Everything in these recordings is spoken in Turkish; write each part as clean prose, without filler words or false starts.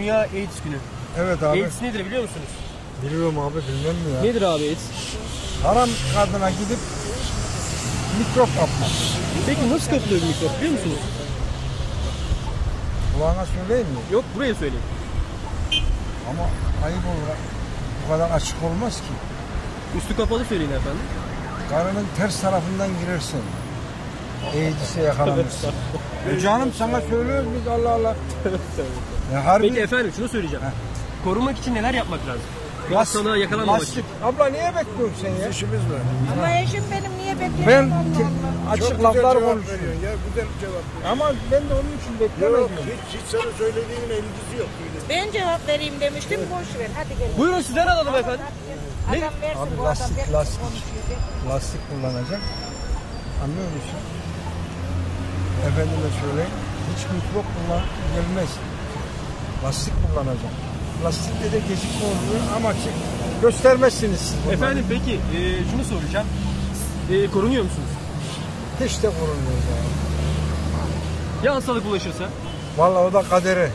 Dünya AIDS günü. Evet abi. AIDS nedir biliyor musunuz? Biliyorum abi, bilmem mi ya? Nedir abi AIDS? Haram kadına gidip mikrop kapmak. Peki nasıl kapılıyor bir mikrop biliyor musunuz? Kulağına söyleyeyim mi? Yok, buraya söyleyin. Ama ayıp olur. Bu kadar açık olmaz ki. Üstü kapalı söyleyin efendim. Karının ters tarafından girersin. AIDS'e yakalanırsın. Canım sana söylüyoruz biz, Allah Allah. Harbi. Peki efendim şunu söyleyeceğim. Korumak için neler yapmak lazım? Bu hastalığa yakalanmamak için. Abla niye bekliyorsun sen ya? İşimiz var. Ama eşim benim niye bekliyor? Ben Allah. açık laflar konuşuyorum. Ya güzel cevap veriyor. Ama ben de onun için beklemedim. Yok, hiç sana söylediğinin ilgisi yok. Ben cevap vereyim demiştim, boş ver. Hadi gelin. Buyurun sizden alalım efendim. Adam versin, Abi bu adam lastik, versin, lastik. konuşuyor. Lastik kullanacak. Anlıyor musun? Efendime söyleyeyim. Hiç mikrop gelmez. Lastik kullanacak. Lastikte de gecikme oluyor ama göstermezsiniz siz bunları. Efendim peki şunu soracağım. Korunuyor musunuz? Hiç de korunmuyoruz yani. Ya hastalık bulaşırsa? Vallahi o da kaderi.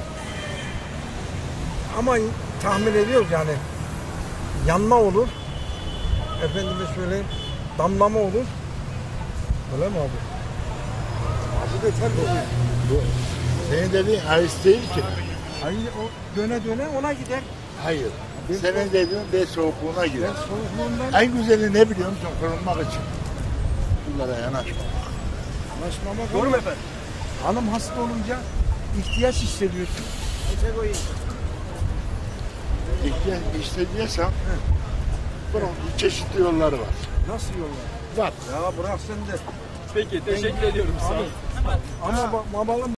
Ama tahmin ediyoruz yani. Yanma olur. Efendime söyleyeyim. Damlama olur. Öyle mi abi? Abi de tabii. Senin dediğin ayıs değil ki. Hayır, o döne döne ona gider. Hayır. Senin dediğin de soğukluğuna girer. Ben soğukluğundan En güzeli ne biliyor musun? Korunmak için. Bunlara yanaşma. ulaşmamak. Doğru mu efendim? Hanım hasta olunca ihtiyaç hissediyorsun. İhtiyaç hissediyorsan bunun çeşitli yolları var. Nasıl yollar? Var. Ya bırak sen de. Peki teşekkür ediyorum. Sağ olun. Ama babalım